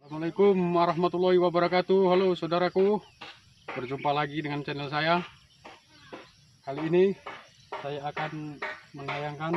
Assalamualaikum warahmatullahi wabarakatuh. Halo saudaraku, berjumpa lagi dengan channel saya. Kali ini saya akan menayangkan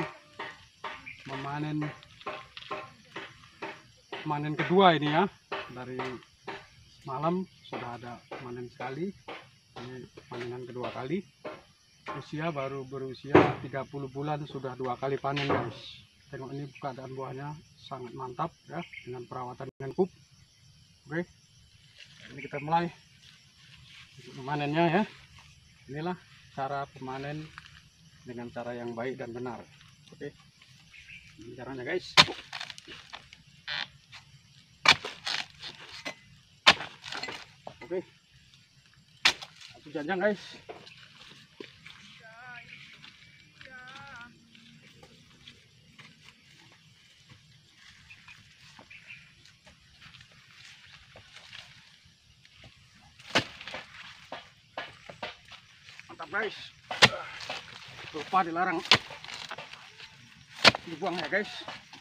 memanen kedua ini ya. Dari malam sudah ada panen sekali. Ini panenan kedua kali. Baru berusia 30 bulan sudah 2 kali panen, guys. Tengok ini keadaan buahnya sangat mantap ya, dengan perawatan dengan pup. Oke, ini kita mulai memanennya ya. Inilah cara pemanen dengan cara yang baik dan benar. Oke, ini caranya, guys. Oke, satu janjang, guys. Mantap, guys. Lupa dilarang dibuang ya, guys.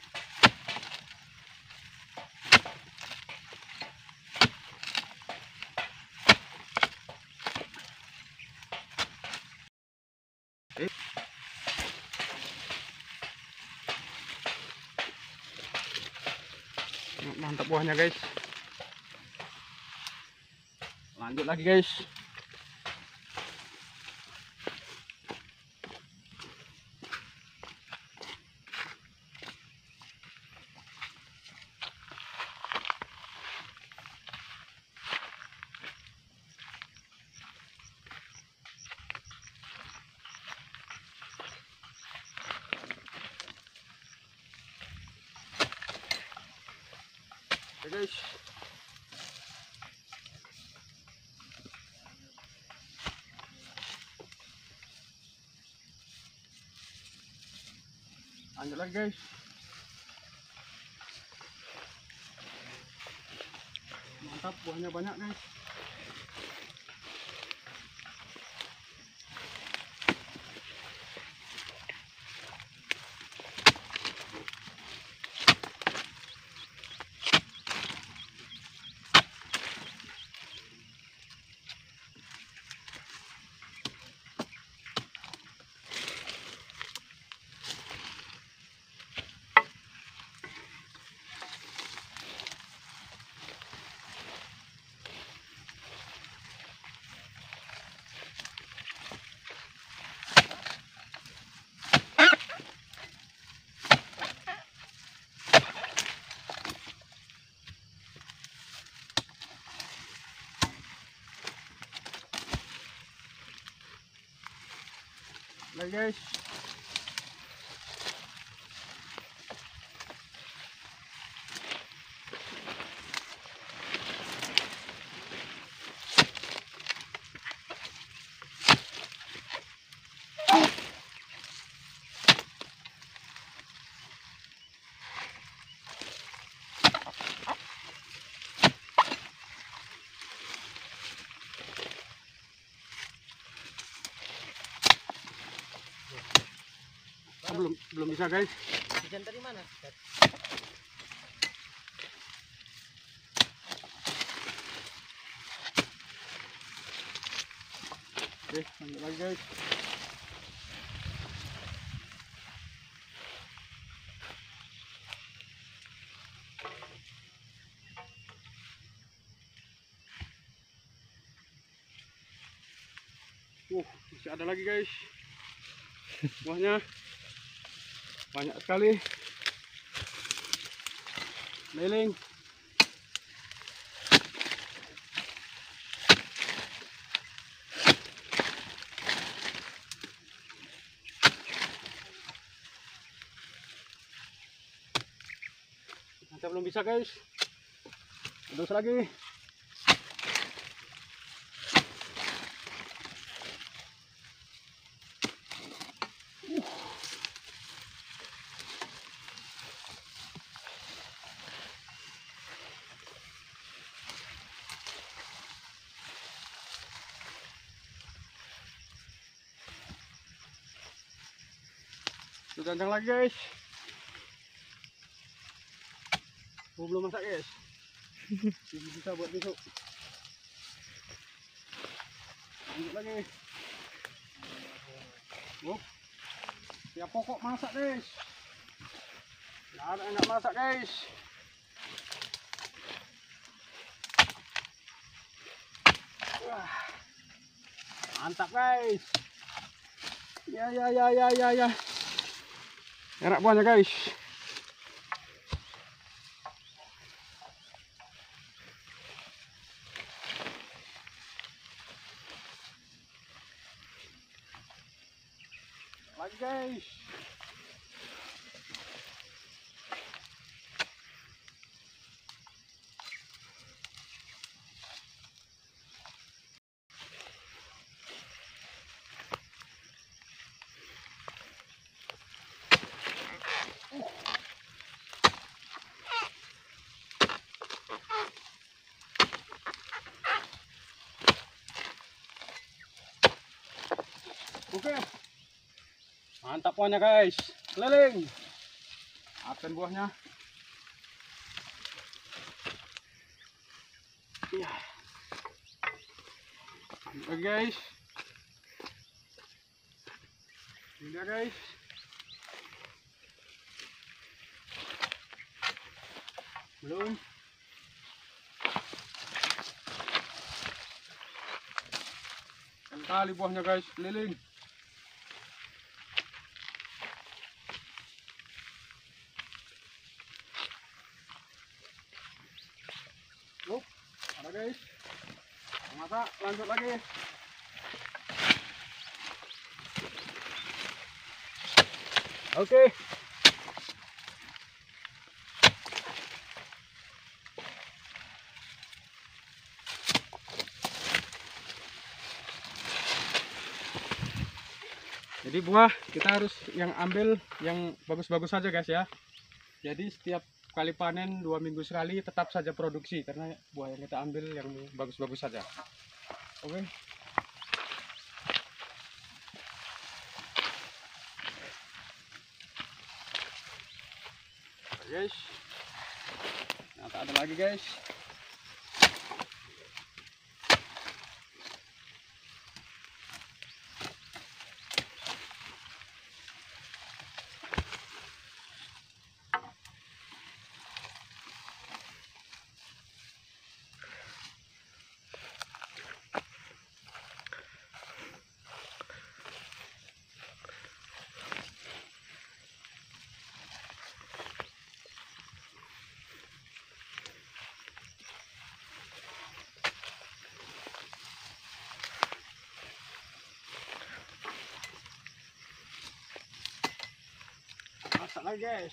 Mantap buahnya, guys. Lanjut lagi, guys. Oke, guys. Lanjut lagi, guys. Mantap, buahnya banyak, guys. Lagi, guys. Belum bisa, guys. Hujan dari mana? Oke, lanjut lagi, guys. Masih ada lagi, guys. Buahnya banyak sekali. Leleng. Kita belum bisa, guys. Terus lagi. Sudah jangan lagi, guys. Belum masak, guys. Ini bisa buat besok. Lanjut lagi. Tiap pokok masak guys. Nggak ada yang nggak masak guys. Wah, mantap guys. Ya. Enak buahnya guys. Lagi guys. Oke. Mantap buahnya guys. Keliling. Aten buahnya. Iya. Oke guys. Ini dia guys. Belum. Kali buahnya guys, keliling. Ada guys. Masak, lanjut lagi. Oke. Jadi buah kita harus yang ambil yang bagus-bagus saja guys ya. Jadi setiap kali panen 2 minggu sekali tetap saja produksi karena buah yang kita ambil yang bagus-bagus saja. Oke. Guys. Nah, tak ada lagi guys. Masak lagi guys.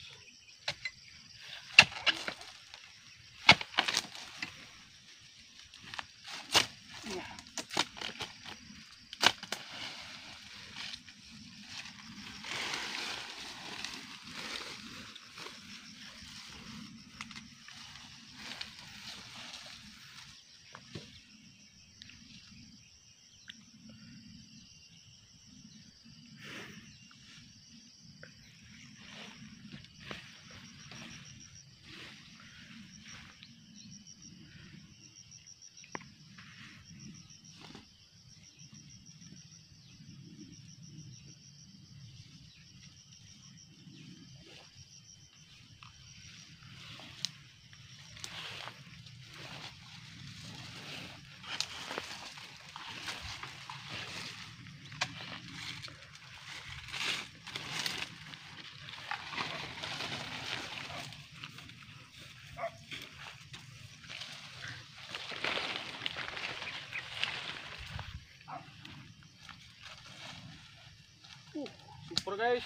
Super guys.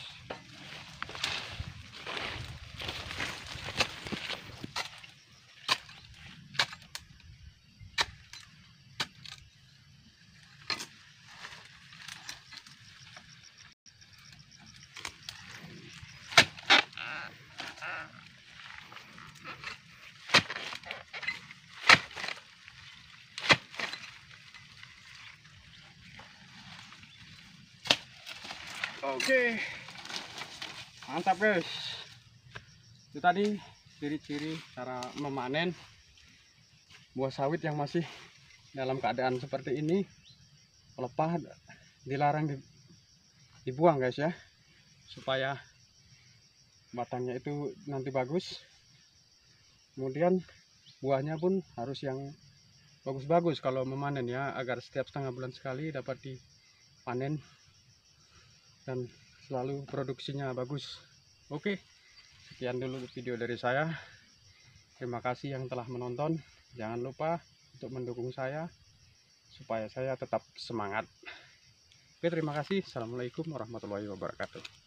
Oke. Mantap guys. Itu tadi ciri-ciri cara memanen buah sawit yang masih dalam keadaan seperti ini, pelepah dilarang dibuang guys ya, supaya batangnya itu nanti bagus. Kemudian buahnya pun harus yang bagus-bagus kalau memanen ya, agar setiap setengah bulan sekali dapat dipanen dan selalu produksinya bagus. Oke, sekian dulu video dari saya. Terima kasih yang telah menonton. Jangan lupa untuk mendukung saya supaya saya tetap semangat. Oke, terima kasih. Assalamualaikum warahmatullahi wabarakatuh.